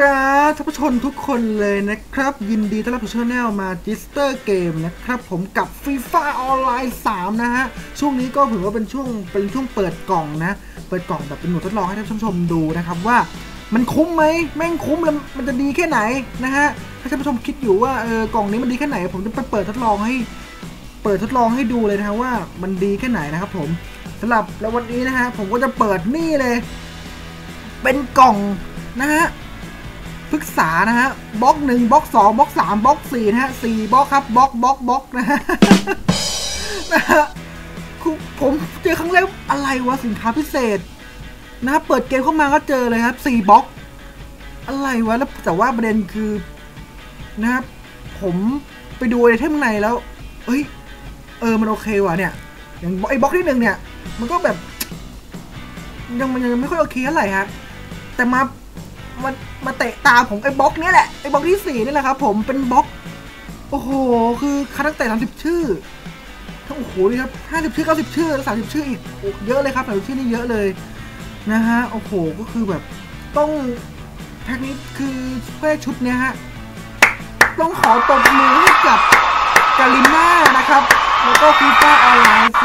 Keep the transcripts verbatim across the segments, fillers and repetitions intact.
ครับท่านผู้ชมทุกคนเลยนะครับยินดีต้อนรับสู่ช่องแนลมาจิสเตอร์เกมนะครับผมกับ FIFA ออนไลน์สามนะฮะช่วงนี้ก็ถือว่าเป็นช่วงเป็นช่วงเปิดกล่องนะเปิดกล่องแบบเป็นหนูทดลองให้ท่านผู้ชมดูนะครับว่ามันคุ้มไหมแม่งคุ้มแล้วมันจะดีแค่ไหนนะฮะถ้าท่านผู้ชมคิดอยู่ว่าเออกล่องนี้มันดีแค่ไหนผมจะไปเปิดทดลองให้เปิดทดลองให้ดูเลยนะว่ามันดีแค่ไหนนะครับผมสำหรับแล้ววันนี้นะฮะผมก็จะเปิดนี่เลยเป็นกล่องนะฮะปรึกษานะฮะบล็อกหนึ่งบล็อกสองบล็อกสามบล็อกสี่นะฮะสี่บล็อกครับบล็อกบล็อกบล็อกนะฮะนะฮะผมเจอครั้งแรกอะไรวะสินค้าพิเศษนะฮะเปิดเกมเข้ามาก็เจอเลยครับสี่บล็อกอะไรวะแล้วแต่ว่าประเด็นคือนะครับผมไปดูไอเทมในแล้วเฮ้ยเออมันโอเคว่ะเนี่ยอย่างไอ้บล็อกที่หนึ่งเนี่ยมันก็แบบยังมันยังไม่ค่อยโอเคเท่าไหร่ฮะแต่มามามาเตะตาผมไอ้บล็อกนี้แหละไอ้บล็อกที่สี่นี่แหละครับผมเป็นบล็อกโอ้โหคือคัดตั้งแต่สามสิบชื่อทั้งโอ้โหนี่ครับห้าสิบชื่อเก้าสิบชื่อแล้วสามสิบชื่ออีกเยอะเลยครับสามสิบชื่อนี่เยอะเลยนะฮะโอ้โหก็คือแบบต้องแพ็คนี้คือเพื่อชุดเนี้ยฮะต้องขอตบมือให้กับกาลิน่านะครับแล้วก็ฟีฟ่าออนไลน์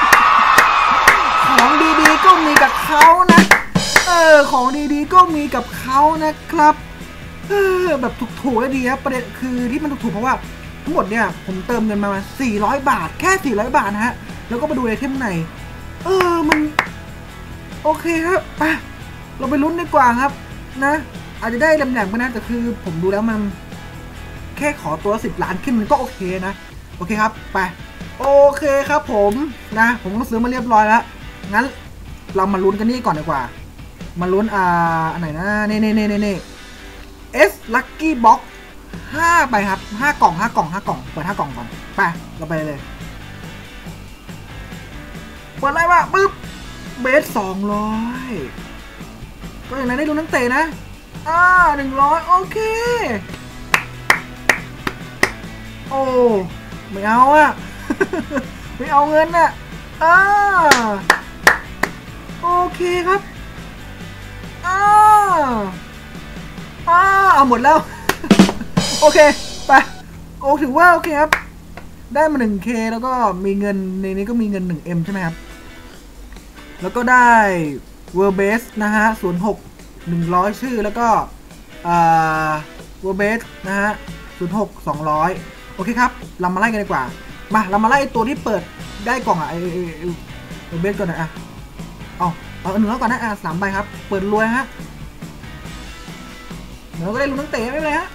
ของดีๆก็มีกับเขานะเออของดีๆก็มีกับเขานะครับเออแบบถูกๆและดีครับประเด็นคือที่มันถูกๆเพราะว่าทั้งหมดเนี่ยผมเติมเงินมาสี่ร้อยบาทแค่สี่ร้อยบาทนะฮะแล้วก็มาดูไอเทมไหนเออมันโอเคครับไปเราไปลุ้นดีกว่าครับนะอาจจะได้แหลมๆไปนะแต่คือผมดูแล้วมันแค่ขอตัวสิบล้านขึ้นมันก็โอเคนะโอเคครับไปโอเคครับผมนะผมก็ซื้อมาเรียบร้อยแล้วงั้นเรามาลุ้นกันนี่ก่อนดีกว่ามาลุ้นอ่าอันไหนนะเน่เน่เน่เน่เน่ S Lucky Box ห้าไปครับห้ากล่องห้ากล่องห้ากล่องเปิดห้ากล่องก่อนไปเราไปเลยเปิดอะไรวะปึ๊บเบสสองร้อยก็อย่างไรได้ลุ้นนักเตะนะอ่าหนึ่งร้อยโอเคโอ้ไม่เอาอะ ไม่เอาเงินอะอ่าโอเคครับอ้าอ้าเอาหมดแล้ว โอเคไปโอ้ถือว่าโอเคครับได้มา หนึ่งเค แล้วก็มีเงินในนี้ก็มีเงิน หนึ่งเอ็ม ใช่ไหมครับแล้วก็ได้ World Base นะฮะศูนย์หก หนึ่งร้อยชื่อแล้วก็อ่า World Base นะฮะศูนย์หก สองร้อยโอเคครับเรามาไล่กันดีกว่ามาเรามาไล่ตัวที่เปิดได้กล่องอ่ะไอ้ World Base ก่อนนะอ่ะเอาเอาหนึ่งแล้วก่อนนะอ่ะสามใบครับเปิดรวยฮะเดี๋ยวก็ได้ลุ้นตั้งเตะไม่เลยฮะ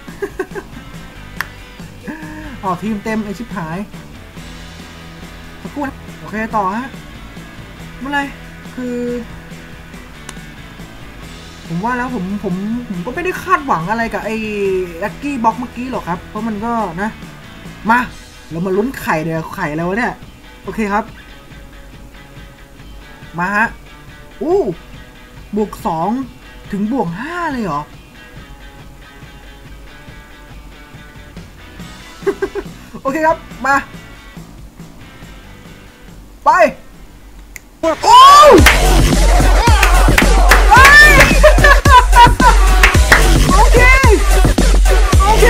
อ๋อทีมเต็มไอชิบหายสักครู่นะโอเคต่อฮะเมื่อไรคือผมว่าแล้วผมผมผมก็ไม่ได้คาดหวังอะไรกับไอ้ลัคกี้บ็อกเมื่อกี้หรอกครับเพราะมันก็นะมาเรามาลุ้นไข่เดี๋ยวไข่แล้วเนี่ยโอเคครับมาฮะอู้บวกสองถึงบวกห้าเลยเหรอ โอเคครับมาไปโอ้โอเคโอเค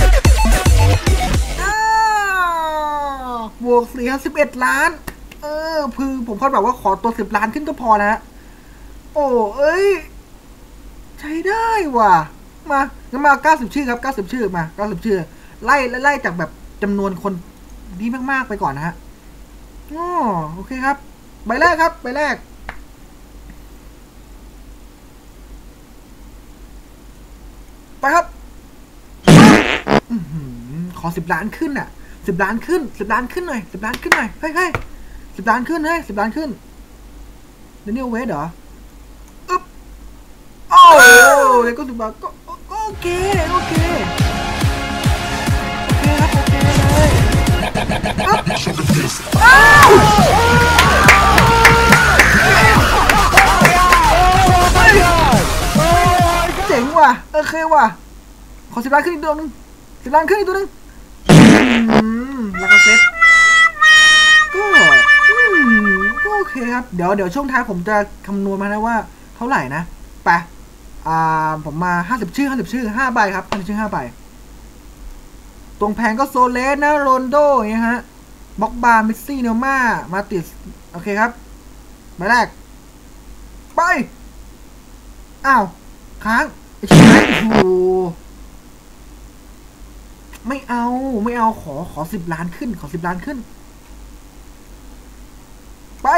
บวกสี่สิบเอ็ดล้านเออคือผมคาดแบบว่าขอตัวสิบล้านขึ้นก็พอนะโอ้เอ้ยใช้ได้ว่ะมางั้นมาเก้าสิบชื่อครับเก้าสิบชื่อมาเก้าสิบชื่อไล่ไล่จากแบบจำนวนคนดีมากๆไปก่อนนะฮะอ๋อโอเคครับใบแรกครับใบแรกไปครับขอสิบล้านขึ้นอ่ะสิบล้านขึ้นสิบล้านขึ้นหน่อยสิบล้านขึ้นหน่อยเฮ้ยเฮ้ยสิบล้านขึ้นเฮ้ยสิบล้านขึ้นเดนิเอลเวสเหรออึ๊บโอ้ยก็สิบบาทก็โอเคโอเคโอเคครับโอเคเลยอ้าวเจ๋งว่ะโอเคว่ะขอสิบล้านขึ้นอีกตัวนึงสิบล้านขึ้นอีกตัวนึงแล้วก็เซ็ตก็ก็โอเคครับเดี๋ยวเดี๋ยวช่วงท้ายผมจะคำนวณมานะว่าเท่าไหร่นะไปอ่าผมมาห้าสิบชื่อห้าสิบชื่อห้าใบครับห้าสิบชื่อห้าใบตรงแพงก็โซเลสนะโรนโดอย่างเงี้ยฮะบ็อกบาร์มิสซี่เนลม่ามาติสโอเคครับใบแรกไปอ้าวค้างไอ้ชิบหายโอ้โหไม่เอาไม่เอาขอขอสิบล้านขึ้นขอสิบล้านขึ้นไป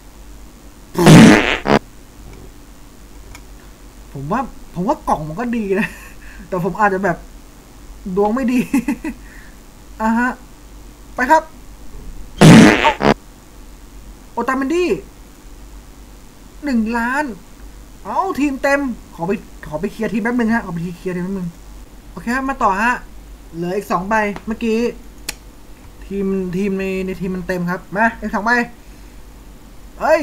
ผมว่าผมว่ากล่องมันก็ดีนะแต่ผมอาจจะแบบดวงไม่ดีอ่ะฮะไปครับโอตาเมนดี้หนึ่งล้านเอาทีมเต็มขอไปขอไปเคลียร์ทีมแป๊บนึงฮะขอไปเคลียร์ทีมแป๊บนึงโอเคครับมาต่อฮะเหลืออีกสองใบเมื่อกี้ทีมทีมในในทีมมันเต็มครับมาอีกสองใบเอ้ย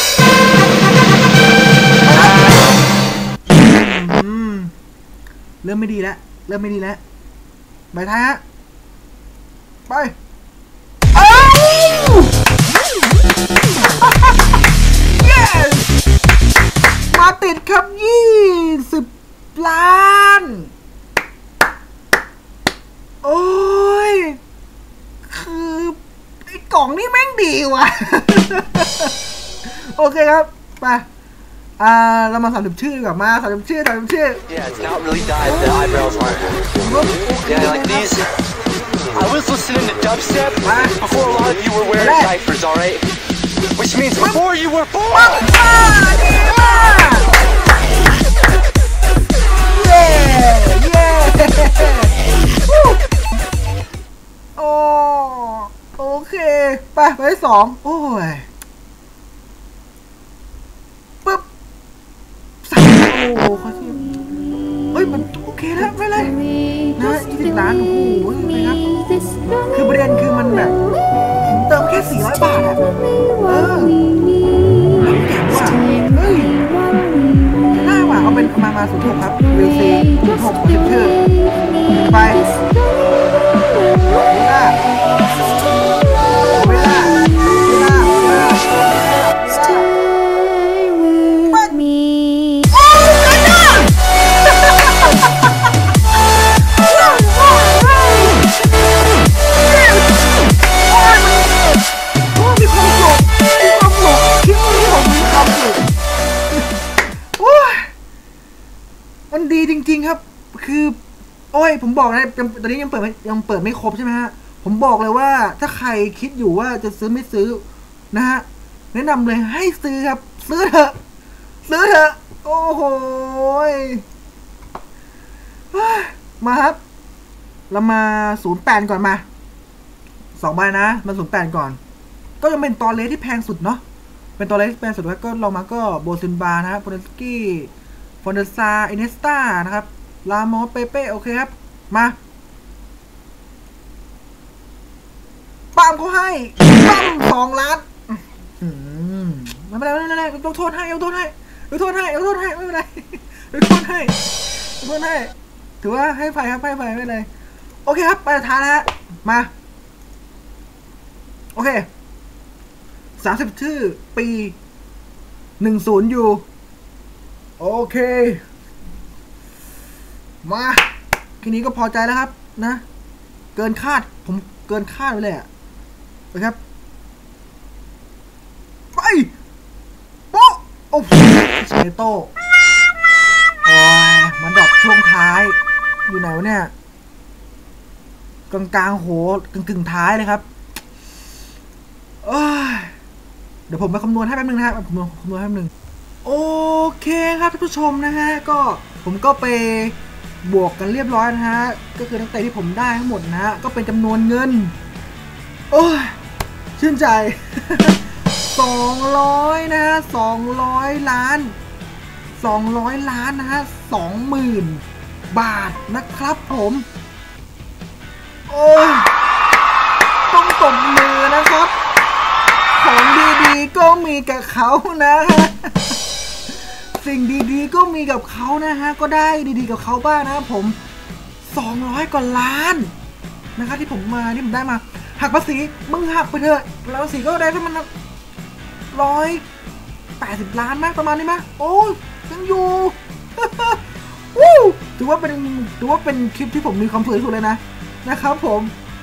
เริ่มไม่ดีแล้วเริ่มไม่ดีแล้วใบท้ายฮะไปเอ้า yes มาติดครับยี่สิบล้านโอ้ยคือไอ้กล่องนี่แม่งดีว่ะ โอเคครับไปอ่าเรามาสามสิบชื่อดีกว่ามาสามสิบชื่อสามสิบชื่อ Yeah, it's not really dyed. The eyebrows aren't. Yeah, like these. I was listening to dubstep before a lot of you were wearing diapers, alright? Which means before you were born! เย้เย้โอ้โอเคไปไปสองโอ้ยปึ๊บสามโอ้เขาที่เฮ้ยมันโอเคแล้วไม่เลยนะยี่สิบล้านโอ้โหนะครับคือประเด็นคือมันแบบผมเติมแค่สี่ร้อยบาทอะเออว่าเฮ้ยน่าว่าเอาเป็นมามาสุดหกครับวิลซีสุดหกสิบชื่อไปเวลาเวลาเวลาเวลามันดีจริงๆครับคือโอ้ยผมบอกนะตอนนี้ยังเปิดยังเปิดไม่ครบใช่ไหมฮะผมบอกเลยว่าถ้าใครคิดอยู่ว่าจะซื้อไม่ซื้อนะฮะแนะนำเลยให้ซื้อครับซื้อเถอะซื้อเถอะโอ้โหมาครับเรามาศูนย์แปดก่อนมาสองใบนะมาศูนย์แปดก่อนก็ยังเป็นตอนเลสที่แพงสุดเนาะเป็นตอนเลสที่แพงสุดแล้วก็ลองมาก็โบซินบานะฮะโปรเนสกี้ฟอนเดซาอินเนสตานะครับลามอสเปเป้โอเคครับมาปั๊มเขาให้ปั๊มสองล้านไม่เป็นไรไม่เป็นไรยกโทษให้ยกโทษให้ยกโทษให้ยกโทษให้ไม่เป็นไรยกโทษให้ยกโทษให้ถือว่าให้ไฟครับให้ไฟไม่เป็นไรโอเคครับไปท้ายแล้วมาโอเคสามสิบชื่อปีหนึ่งศูนย์อยู่โอเคมาทีนี้ก็พอใจแล้วครับนะเกินคาดผมเกินคาดไปเลยอ่ะนะครับไปโป๊ะโอ้โหเชโต้โอ้ยมันดรอปช่วงท้ายอยู่ไหนวะเนี่ยกลางกลางโหกึ่งกึ่งท้ายเลยครับเดี๋ยวผมไปคำนวณให้แป๊บนึงนะครับผมคำนวณให้แป๊บนึงโอเคครับท่านผู้ชมนะฮะก็ผมก็ไปบวกกันเรียบร้อยนะฮะก็คือตั้งแต่ที่ผมได้ทั้งหมดนะฮะก็เป็นจำนวนเงินโอ้ยชื่นใจ สองร้อยนะฮะสองร้อยล้านสองร้อยล้านนะฮะสองหมื่นบาทนะครับผมโอ้ยต้องตบมือนะครับของดีๆก็มีกับเขานะฮะสิ่งดีๆก็มีกับเขานะฮะก็ได้ดีๆกับเขาบ้างนะครับผมสองร้อยกว่าล้านนะครับที่ผมมาที่ผมได้มาหักภาษีมึงหักไปเถอะแล้วภาษีก็ได้ประมาณร้อยแปดสิบล้านไหมประมาณนี้ไหมโอ้ยยังอยู่วู้ถือว่าเป็นถือว่าเป็นคลิปที่ผมมีความสุขที่สุดเลยนะนะครับผม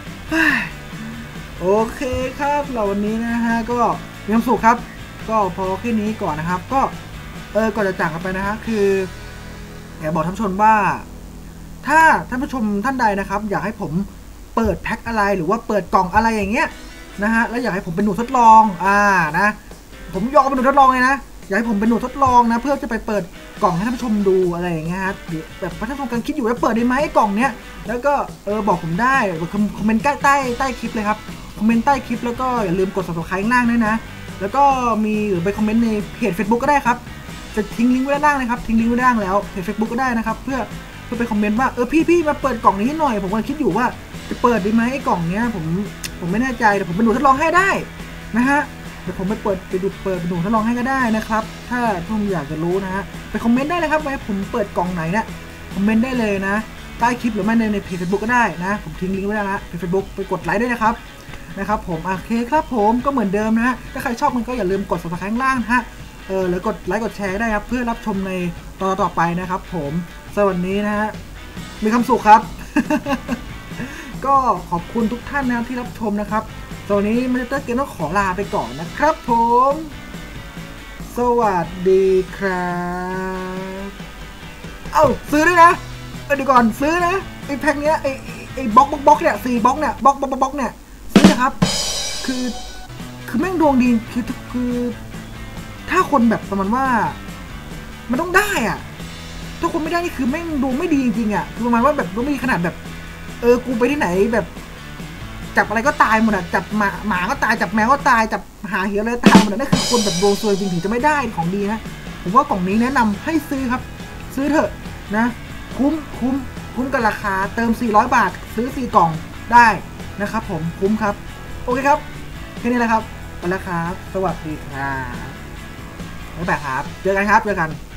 โอเคครับเราวันนี้นะฮะก็มีความสุขครับก็พอแค่นี้ก่อนนะครับก็เออก่อนจะจากกันไปนะฮะคืออยากบอกท่านผู้ชมว่าถ้าท่านผู้ชมท่านใดนะครับอยากให้ผมเปิดแพ็คอะไรหรือว่าเปิดกล่องอะไรอย่างเงี้ยนะฮะแล้วอยากให้ผมเป็นหนูทดลองอ่านะผมยอมเป็นหนูทดลองเลยนะอยากให้ผมเป็นหนูทดลองนะเพื่อจะไปเปิดกล่องให้ท่านผู้ชมดูอะไรอย่างเงี้ยฮะแบบท่านผู้ชมกำลังคิดอยู่ว่าเปิดได้ไหมกล่องเนี้ยแล้วก็เออบอกผมได้คอมเมนต์ใต้ใต้ใต้คลิปเลยครับคอมเมนต์ใต้คลิปแล้วก็อย่าลืมกด ซับสไครบ์ ข้างล่างด้วยนะแล้วก็มีหรือไปคอมเมนต์ในเพจ Facebook ก็ได้ครับจะทิ้งลิงก์ไว้ด้านล่างนะครับทิ้งลิงก์ไว้ด้านล่างแล้วเพจ Facebook ก็ได้นะครับเพื่อเพื่อไปคอมเมนต์ว่าเออพี่พี่มาเปิดกล่องนี้หน่อยผมกำลังคิดอยู่ว่าจะเปิดได้ไหมไอ้กล่องเนี้ยผมผมไม่แน่ใจแต่ผมเป็นหนูทดลองให้ได้นะฮะเดี๋ยวผมไปเปิดไปดูเปิดเป็นหนูทดลองให้ก็ได้นะครับถ้าท่านอยากจะรู้นะฮะไปคอมเมนต์ได้เลยครับว่าผมเปิดกล่องไหนเนี่ยคอมเมนต์ได้เลยนะใต้คลิปหรือไม่ในในเพจ Facebook ก็ได้นะผมทิ้งลิงก์ไว้แล้วนะเพจ Facebook ไปกดไลค์ด้วยนะครับนะครับผมโอเคครับผมก็เหมือนเดิมนะฮะถ้าใครชอบมันก็อย่าลืมกด ซับสไครบ์ ข้างล่างนะฮะเออหรือกดไลค์กดแชร์ได้ครับเพื่อรับชมในตอนต่อไปนะครับผมสวัสดีนะฮะมีความสุขครับ ก็ขอบคุณทุกท่านนะที่รับชมนะครับตอนนี้มาสเตอร์เกมต้องขอลาไปก่อนนะครับผมสวัสดีครับเอ้าซื้อด้วยนะเดี๋ยวก่อนซื้อนะไอ้แพ็คเนี้ยไอ้ไอ้บล็อกบล็อกบล็อกเนี่ยสี่บล็อกเนี่ยบล็อกบล็อกบล็อกเนี่ยซื้อนะครับคือคือแม่งดวงดีคือคือถ้าคนแบบประมาณว่ามันต้องได้อ่ะถ้าคนไม่ได้นี่คือแม่งดวงไม่ดีจริงๆอ่ะคือประมาณว่าแบบดวงไม่ดีขนาดแบบเออกูไปที่ไหนแบบจับอะไรก็ตายหมดอ่ะจับหมาหมาก็ตายจับแมวก็ตายจับหาเหี้ยอะไรตายหมดอ่ะนั่นคือคนแบบดวงซวยจริงถึงจะไม่ได้ของดีนะผมว่ากล่องนี้แนะนำให้ซื้อครับซื้อเถอะนะคุ้มคุ้มคุ้มกับราคาเติมสี่ร้อยบาทซื้อสี่กล่องได้นะครับผมคุ้มครับโอเคครับแค่นี้แหละครับไปแล้วครับสวัสดีครับบ๊ายบายครับเจอกันครับเจอกัน